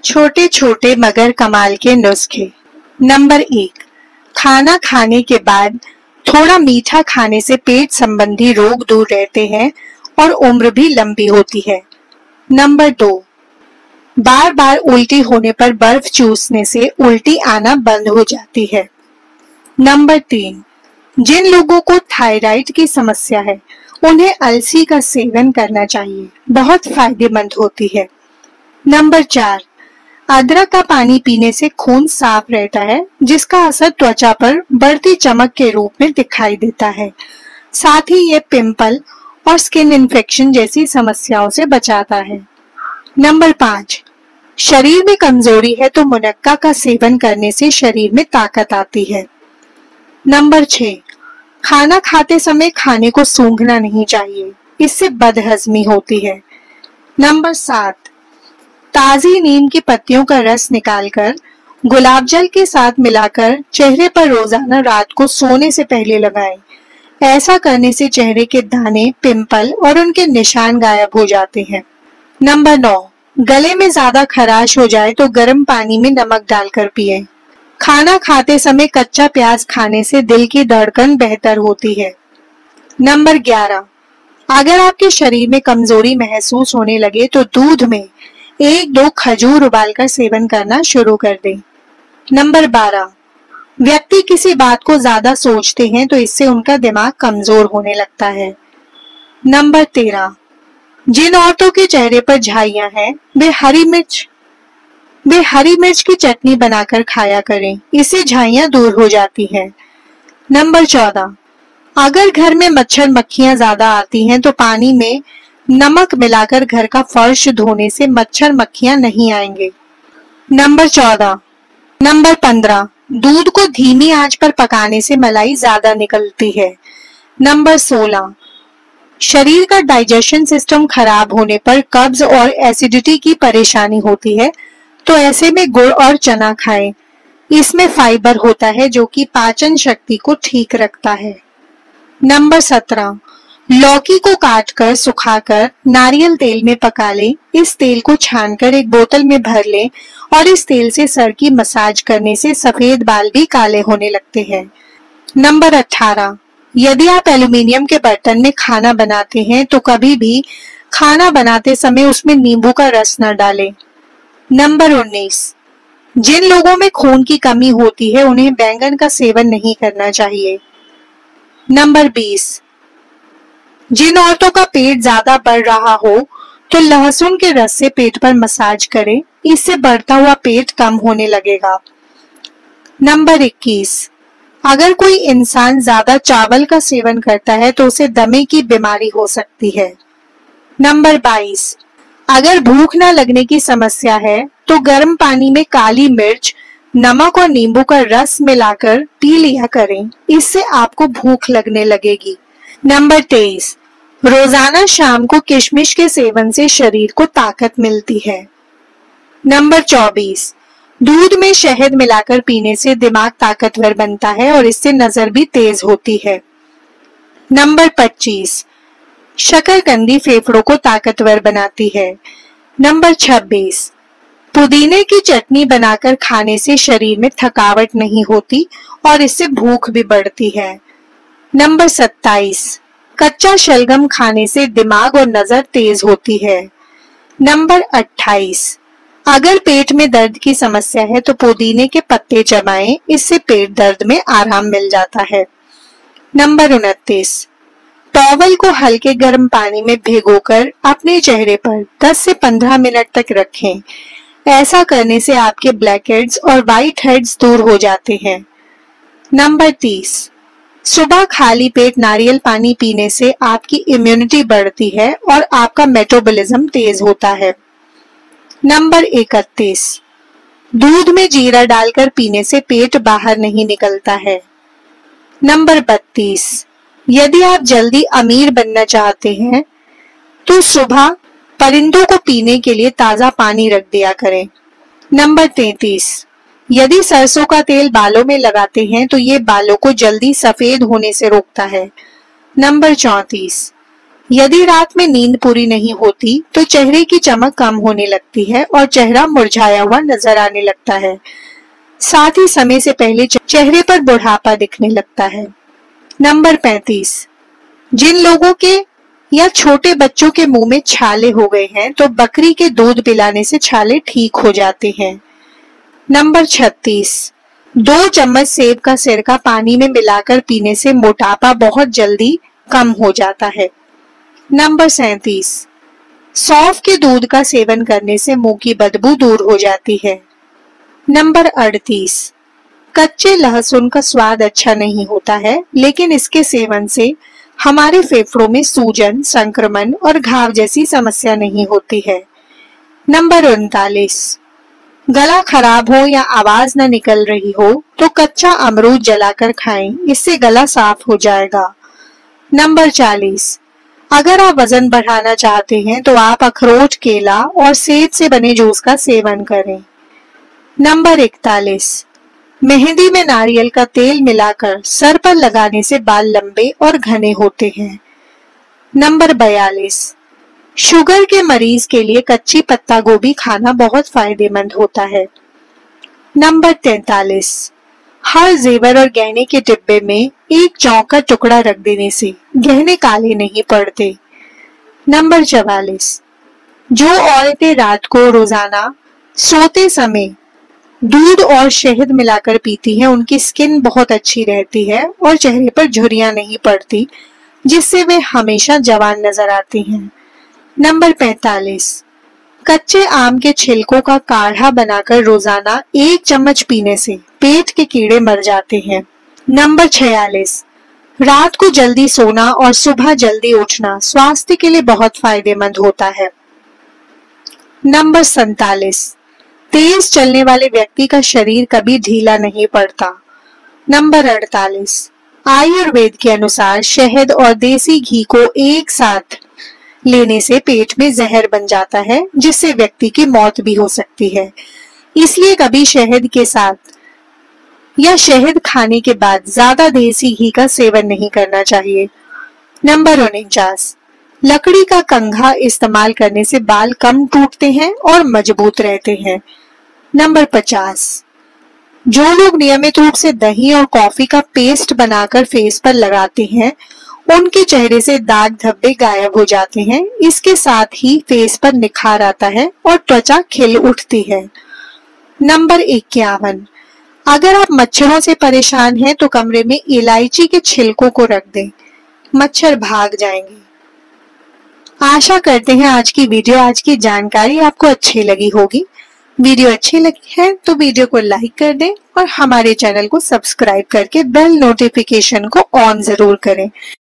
छोटे छोटे मगर कमाल के नुस्खे। नंबर 1, खाना खाने के बाद थोड़ा मीठा खाने से पेट संबंधी रोग दूर रहते हैं और उम्र भी लंबी होती है। नंबर 2, बार बार उल्टी होने पर बर्फ चूसने से उल्टी आना बंद हो जाती है। नंबर 3, जिन लोगों को थायराइड की समस्या है उन्हें अलसी का सेवन करना चाहिए, बहुत फायदेमंद होती है। नंबर 4, अदरक का पानी पीने से खून साफ रहता है, जिसका असर त्वचा पर बढ़ती चमक के रूप में दिखाई देता है। साथ ही ये पिंपल और स्किन इन्फेक्शन जैसी समस्याओं से बचाता है। नंबर 5, शरीर में कमजोरी है तो मुनक्का का सेवन करने से शरीर में ताकत आती है। नंबर 6, खाना खाते समय खाने को सूंघना नहीं चाहिए, इससे बदहजमी होती है। नंबर 7, ताजी नीम की पत्तियों का रस निकालकर गुलाब जल के साथ मिलाकर चेहरे पर रोजाना रात को सोने से पहले लगाएं। ऐसा करने से चेहरे के दाने, पिंपल और उनके निशान गायब हो जाते हैं। नंबर 9, गले में ज्यादा खराश हो जाए तो गर्म पानी में नमक डालकर पिएं। खाना खाते समय कच्चा प्याज खाने से दिल की धड़कन बेहतर होती है। नंबर 11, अगर आपके शरीर में कमजोरी महसूस होने लगे तो दूध में 1-2 खजूर उबालकर सेवन करना शुरू कर दें। नंबर 12, व्यक्ति किसी बात को ज्यादा सोचते हैं तो इससे उनका दिमाग कमजोर होने लगता है। नंबर 13, जिन औरतों के चेहरे पर झाइयां हैं वे हरी मिर्च की चटनी बनाकर खाया करें, इससे झाइयां दूर हो जाती हैं। नंबर 14, अगर घर में मच्छर मक्खियां ज्यादा आती हैं तो पानी में नमक मिलाकर घर का फर्श धोने से मच्छर मक्खियां नहीं आएंगे। नंबर 15, दूध को धीमी आंच पर पकाने से मलाई ज्यादा निकलती है। नंबर 16, शरीर का डाइजेशन सिस्टम खराब होने पर कब्ज और एसिडिटी की परेशानी होती है, तो ऐसे में गुड़ और चना खाएं। इसमें फाइबर होता है जो कि पाचन शक्ति को ठीक रखता है। नंबर 17, लौकी को काटकर सुखाकर नारियल तेल में पका लें। इस तेल को छानकर एक बोतल में भर लें और इस तेल से सर की मसाज करने से सफेद बाल भी काले होने लगते हैं। नंबर 18, यदि आप एल्युमिनियम के बर्तन में खाना बनाते हैं तो कभी भी खाना बनाते समय उसमें नींबू का रस न डालें। नंबर 19, जिन लोगों में खून की कमी होती है उन्हें बैंगन का सेवन नहीं करना चाहिए। नंबर 20, जिन औरतों का पेट ज्यादा बढ़ रहा हो तो लहसुन के रस से पेट पर मसाज करें, इससे बढ़ता हुआ पेट कम होने लगेगा। नंबर 21, अगर कोई इंसान ज्यादा चावल का सेवन करता है तो उसे दमे की बीमारी हो सकती है। नंबर 22, अगर भूख न लगने की समस्या है तो गर्म पानी में काली मिर्च, नमक और नींबू का रस मिलाकर पी लिया करें, इससे आपको भूख लगने लगेगी। नंबर 23, रोजाना शाम को किशमिश के सेवन से शरीर को ताकत मिलती है। नंबर 24, दूध में शहद मिलाकर पीने से दिमाग ताकतवर बनता है और इससे नजर भी तेज होती है। नंबर 25, शकरकंदी फेफड़ों को ताकतवर बनाती है। नंबर 26, पुदीने की चटनी बनाकर खाने से शरीर में थकावट नहीं होती और इससे भूख भी बढ़ती है। नंबर 27, कच्चा शलगम खाने से दिमाग और नजर तेज होती है। नंबर 28, अगर पेट में दर्द की समस्या है तो पुदीने के पत्ते चबाएं, इससे पेट दर्द में आराम मिल जाता है। नंबर 29, टॉवल को हल्के गर्म पानी में भिगोकर अपने चेहरे पर 10 से 15 मिनट तक रखें। ऐसा करने से आपके ब्लैक हेड्स और व्हाइट हेड्स दूर हो जाते हैं। नंबर 30, सुबह खाली पेट नारियल पानी पीने से आपकी इम्यूनिटी बढ़ती है और आपका मेटाबॉलिज्म तेज होता है। नंबर 31, दूध में जीरा डालकर पीने से पेट बाहर नहीं निकलता है। नंबर 32, यदि आप जल्दी अमीर बनना चाहते हैं तो सुबह परिंदों को पीने के लिए ताजा पानी रख दिया करें। नंबर 33, यदि सरसों का तेल बालों में लगाते हैं तो ये बालों को जल्दी सफेद होने से रोकता है। नंबर 34, यदि रात में नींद पूरी नहीं होती तो चेहरे की चमक कम होने लगती है और चेहरा मुरझाया हुआ नजर आने लगता है। साथ ही समय से पहले चेहरे पर बुढ़ापा दिखने लगता है। नंबर 35, जिन लोगों के या छोटे बच्चों के मुंह में छाले हो गए हैं तो बकरी के दूध पिलाने से छाले ठीक हो जाते हैं। नंबर 36, 2 चम्मच सेब का सिरका पानी में मिलाकर पीने से मोटापा बहुत जल्दी कम हो जाता है। नंबर 37, सौंफ के दूध का सेवन करने से मुंह की बदबू दूर हो जाती है। नंबर 38, कच्चे लहसुन का स्वाद अच्छा नहीं होता है, लेकिन इसके सेवन से हमारे फेफड़ों में सूजन, संक्रमण और घाव जैसी समस्या नहीं होती है। नंबर 39, गला खराब हो या आवाज न निकल रही हो तो कच्चा अमरूद जलाकर खाएं, इससे गला साफ हो जाएगा। नंबर 40, अगर आप वजन बढ़ाना चाहते हैं तो आप अखरोट, केला और सेब से बने जूस का सेवन करें। नंबर 41, मेहंदी में नारियल का तेल मिलाकर सर पर लगाने से बाल लंबे और घने होते हैं। नंबर 42, शुगर के मरीज के लिए कच्ची पत्ता गोभी खाना बहुत फायदेमंद होता है। नंबर 43, हर जेवर और गहने के डिब्बे में एक जौ का टुकड़ा रख देने से गहने काले नहीं पड़ते। नंबर 44, जो औरतें रात को रोजाना सोते समय दूध और शहद मिलाकर पीती हैं, उनकी स्किन बहुत अच्छी रहती है और चेहरे पर झुर्रियां नहीं पड़ती, जिससे वे हमेशा जवान नजर आती हैं। नंबर 45, कच्चे आम के छिलकों का काढ़ा बनाकर रोजाना 1 चम्मच पीने से पेट के कीड़े मर जाते हैं। नंबर 46, रात को जल्दी सोना और सुबह जल्दी उठना स्वास्थ्य के लिए बहुत फायदेमंद होता है। नंबर 47, तेज चलने वाले व्यक्ति का शरीर कभी ढीला नहीं पड़ता। नंबर 48, आयुर्वेद के अनुसार शहद और देसी घी को एक साथ लेने से पेट में जहर बन जाता है, जिससे व्यक्ति की मौत भी हो सकती है। इसलिए कभी शहद के साथ या शहद खाने के बाद ज्यादा देसी घी का सेवन नहीं करना चाहिए। नंबर 49, लकड़ी का कंघा इस्तेमाल करने से बाल कम टूटते हैं और मजबूत रहते हैं। नंबर 50, जो लोग नियमित रूप से दही और कॉफी का पेस्ट बनाकर फेस पर लगाते हैं, उनके चेहरे से दाग धब्बे गायब हो जाते हैं। इसके साथ ही फेस पर निखार आता है और त्वचा खिल उठती है। नंबर 51, अगर आप मच्छरों से परेशान हैं तो कमरे में इलायची के छिलकों को रख दें, मच्छर भाग जाएंगे। आशा करते हैं आज की जानकारी आपको अच्छी लगी होगी। वीडियो अच्छी लगी है तो वीडियो को लाइक कर दें और हमारे चैनल को सब्सक्राइब करके बेल नोटिफिकेशन को ऑन जरूर करें।